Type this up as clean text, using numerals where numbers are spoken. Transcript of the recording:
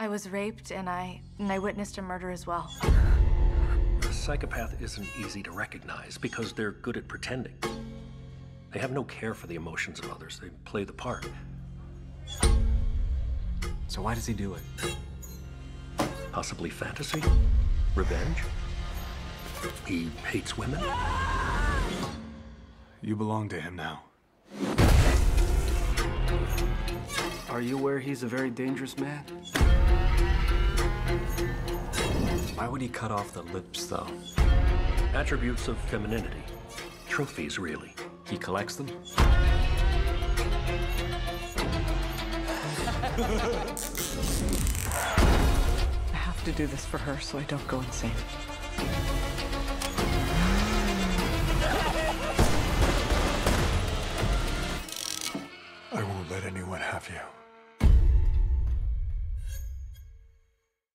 I was raped, and I witnessed a murder as well. A psychopath isn't easy to recognize because they're good at pretending. They have no care for the emotions of others. They play the part. So why does he do it? Possibly fantasy? Revenge? He hates women? You belong to him now. Are you aware he's a very dangerous man? Why would he cut off the lips, though? Attributes of femininity. Trophies, really. He collects them? I have to do this for her so I don't go insane. I won't let anyone have you.